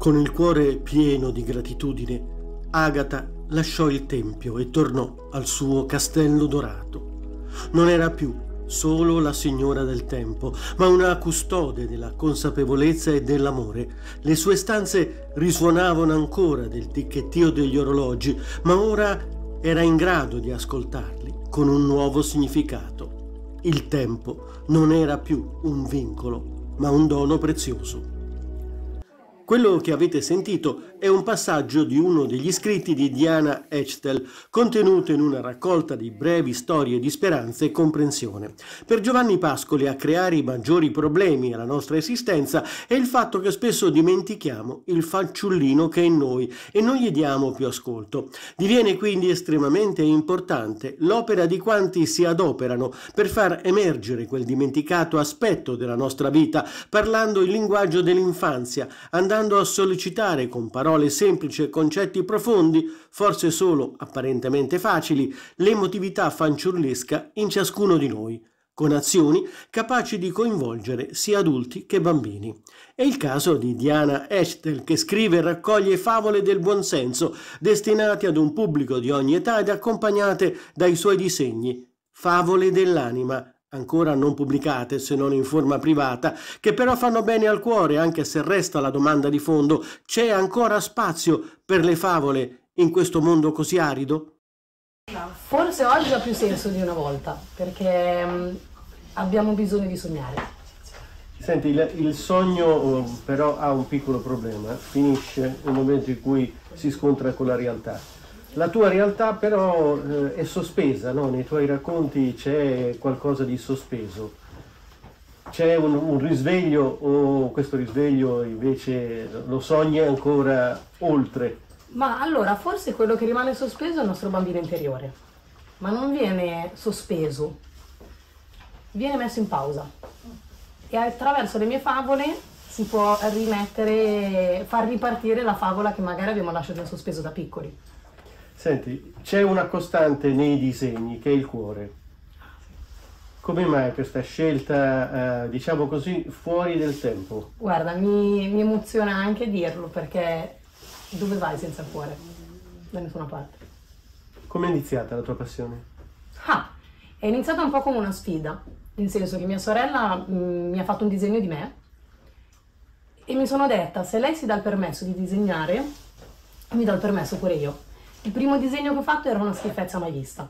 Con il cuore pieno di gratitudine, Agata lasciò il tempio e tornò al suo castello dorato. Non era più solo la signora del tempo, ma una custode della consapevolezza e dell'amore. Le sue stanze risuonavano ancora del ticchettio degli orologi, ma ora era in grado di ascoltarli con un nuovo significato. Il tempo non era più un vincolo, ma un dono prezioso. Quello che avete sentito è un passaggio di uno degli scritti di Diana Echtel, contenuto in una raccolta di brevi storie di speranza e comprensione. Per Giovanni Pascoli a creare i maggiori problemi alla nostra esistenza è il fatto che spesso dimentichiamo il fanciullino che è in noi e non gli diamo più ascolto. Diviene quindi estremamente importante l'opera di quanti si adoperano per far emergere quel dimenticato aspetto della nostra vita, parlando il linguaggio dell'infanzia, andando a sollecitare con parole semplici e concetti profondi, forse solo apparentemente facili, l'emotività fanciullesca in ciascuno di noi, con azioni capaci di coinvolgere sia adulti che bambini. È il caso di Diana Echtel, che scrive e raccoglie favole del buonsenso, destinate ad un pubblico di ogni età ed accompagnate dai suoi disegni. Favole dell'anima, ancora non pubblicate se non in forma privata, che però fanno bene al cuore, anche se resta la domanda di fondo: c'è ancora spazio per le favole in questo mondo così arido? Forse oggi ha più senso di una volta, perché abbiamo bisogno di sognare. Senti, il sogno però ha un piccolo problema: finisce nel momento in cui si scontra con la realtà. La tua realtà però è sospesa, no? Nei tuoi racconti c'è qualcosa di sospeso. C'è un risveglio, o questo risveglio invece lo sogni ancora oltre? Ma allora, forse quello che rimane sospeso è il nostro bambino interiore, ma non viene sospeso, viene messo in pausa. E attraverso le mie favole si può rimettere, far ripartire la favola che magari abbiamo lasciato in sospeso da piccoli. Senti, c'è una costante nei disegni che è il cuore. Come mai questa scelta, diciamo così, fuori del tempo? Guarda, mi emoziona anche dirlo, perché dove vai senza cuore? Da nessuna parte. Come è iniziata la tua passione? È iniziata un po' come una sfida, nel senso che mia sorella mi ha fatto un disegno di me e mi sono detta: se lei si dà il permesso di disegnare, mi dà il permesso pure io. Il primo disegno che ho fatto era una schifezza mai vista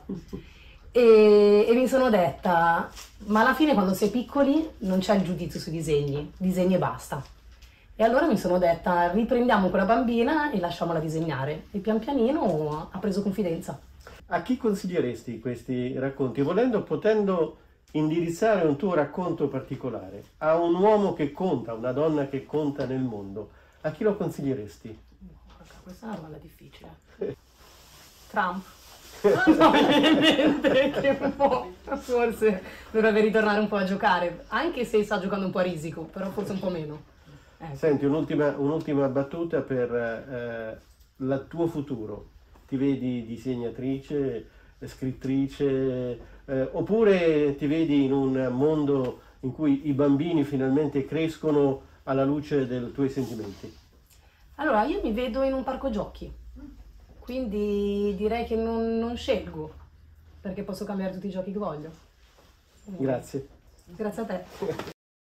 e mi sono detta: ma alla fine quando si è piccoli non c'è il giudizio sui disegni, disegni e basta. E allora mi sono detta: riprendiamo quella bambina e lasciamola disegnare, e pian pianino ha preso confidenza. A chi consiglieresti questi racconti? Potendo indirizzare un tuo racconto particolare a un uomo che conta, una donna che conta nel mondo, a chi lo consiglieresti? Questa è una domanda difficile. Trump. No, che un po', forse dovrebbe ritornare un po' a giocare, anche se sta giocando un po' a risico, però forse un po' meno. Ecco. Senti, un'ultima battuta per il tuo futuro. Ti vedi disegnatrice, scrittrice, oppure ti vedi in un mondo in cui i bambini finalmente crescono alla luce dei tuoi sentimenti? Allora, io mi vedo in un parco giochi, quindi direi che non scelgo, perché posso cambiare tutti i giochi che voglio. Grazie. Grazie a te.